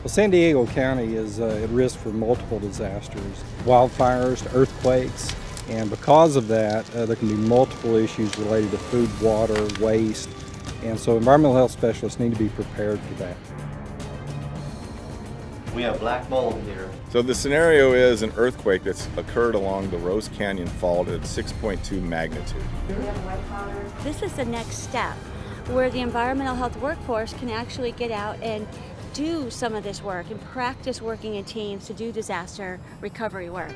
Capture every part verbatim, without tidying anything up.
Well, San Diego County is uh, at risk for multiple disasters, wildfires to earthquakes, and because of that, uh, there can be multiple issues related to food, water, waste, and so environmental health specialists need to be prepared for that. We have black mold here. So the scenario is an earthquake that's occurred along the Rose Canyon Fault at six point two magnitude. This is the next step where the environmental health workforce can actually get out and do some of this work and practice working in teams to do disaster recovery work.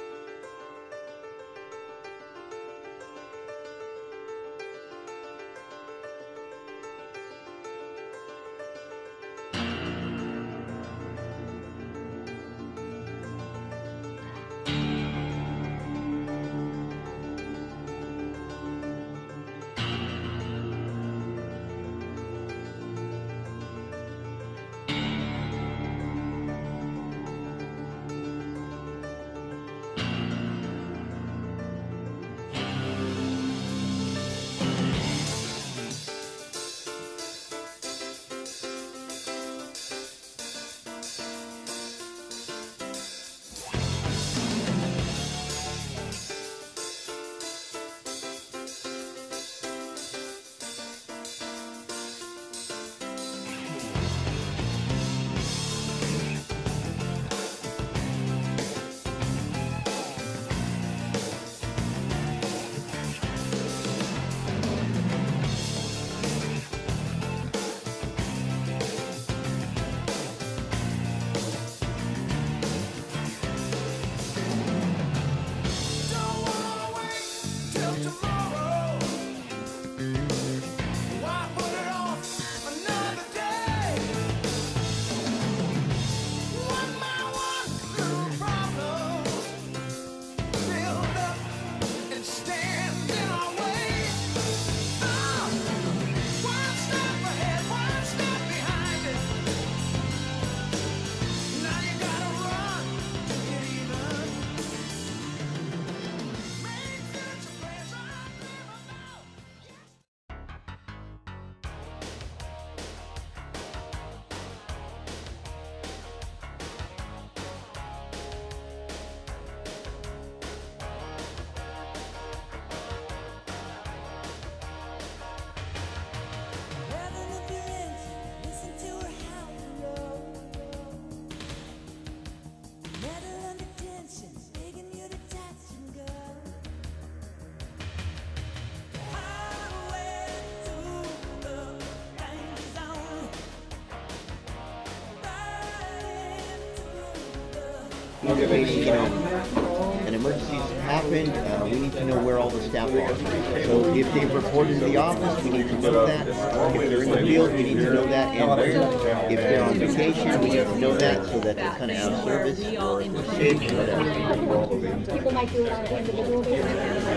You know, an emergency's happened, uh, we need to know where all the staff are. So if they've reported to the office, we need to know that. If they're in the field, we need to know that and where. If they're on vacation, we need to know that so that they're kind of out of service or if they're sick or whatever. People might do it on an individual basis,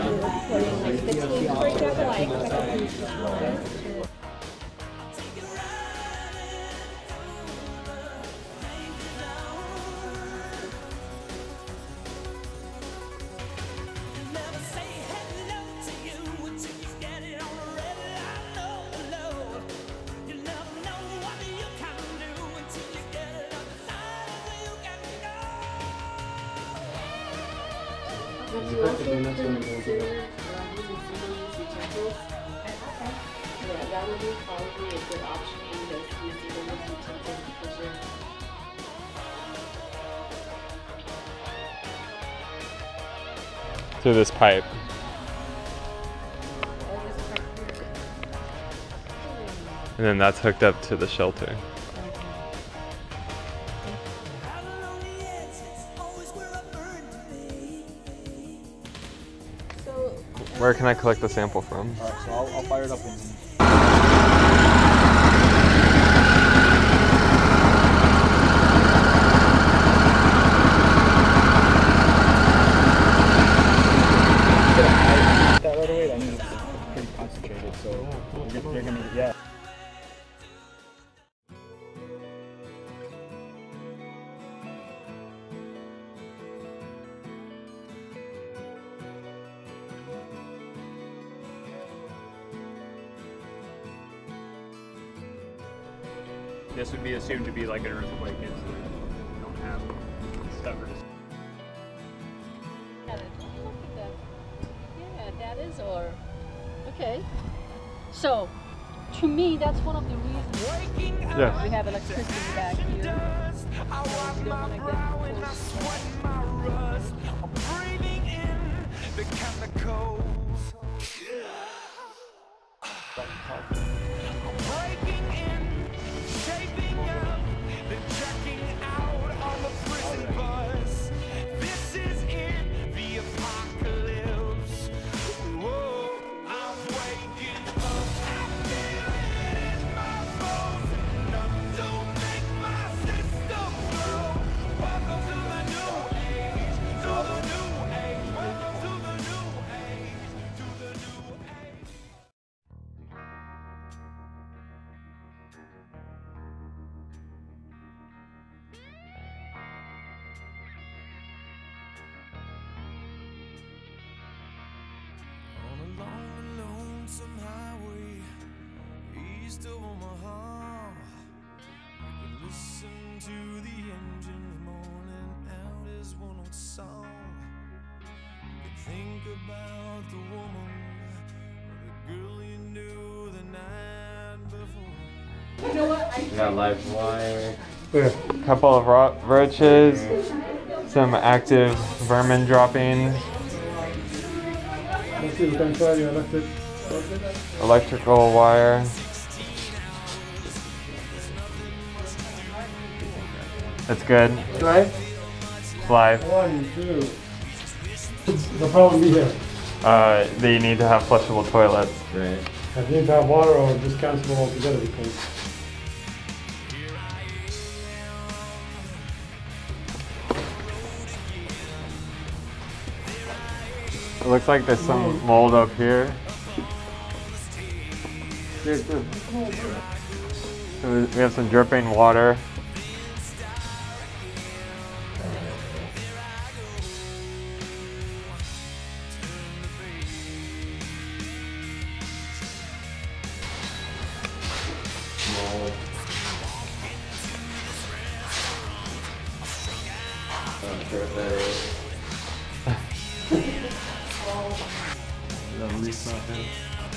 like the team, for example, I expect Would you also consider um, using single-use utensils? Okay. Yeah, that would be probably a good option for you guys to use single-use utensils because you're through this pipe. And then that's hooked up to the shelter. Where can I collect the sample from? Alright, so I'll, I'll fire it up and that right away. I mean, it's pretty concentrated, so you're, you're gonna, yeah. this would be assumed to be like an earthquake. Is we don't have stuff or just. Yeah, that is or okay. So, to me, that's one of the reasons Yeah. we have electricity back here. So we don't want to get east of Omaha. You can listen to the engines moaning out his one old song. You can think about the woman or the girl you knew the night before. You know what? I We got live wire. A couple of ro roaches. Some active vermin droppings. Let's see if we can try the electric. Electrical wire. That's good. Live? Live. One, two. The problem be here. Uh, they need to have flushable toilets. Right. I need to have water or just cancel altogether because It looks like there's some mold up here. Here too. So we have some dripping water. Mold. I'm sure if that is. At least not him.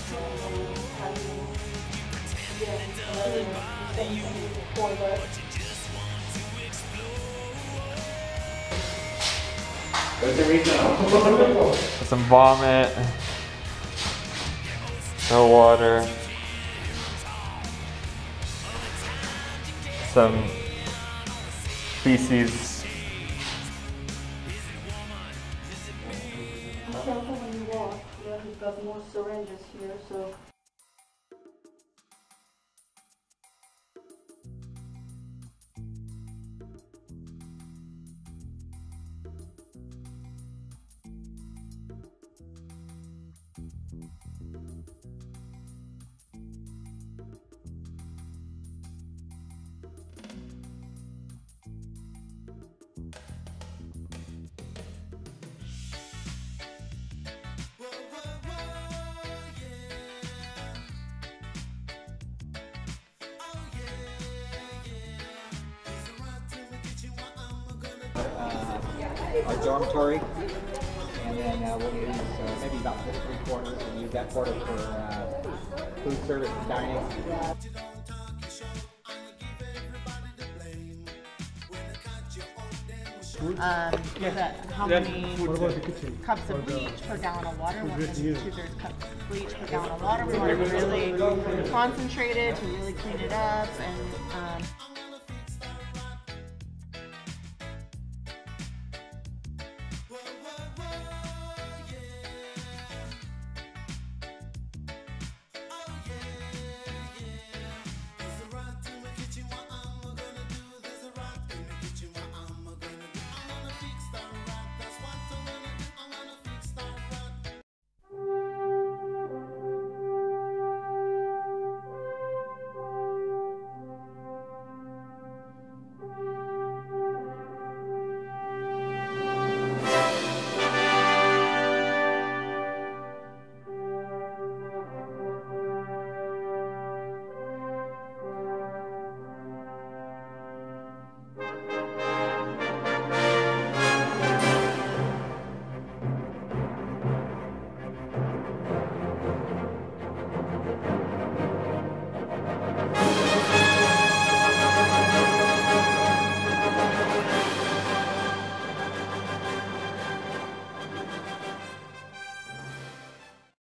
Some vomit. No water. Some feces. when you walk, yeah, he's got more syringes here, so. Uh, our dormitory, and then uh, we'll use uh, maybe about three quarters, and use that quarter for uh, food service and dining. Um, there's a, how many cups of bleach per gallon of water? One to two thirds cups of bleach per gallon of water. We want it really concentrated to really clean it up and. Um,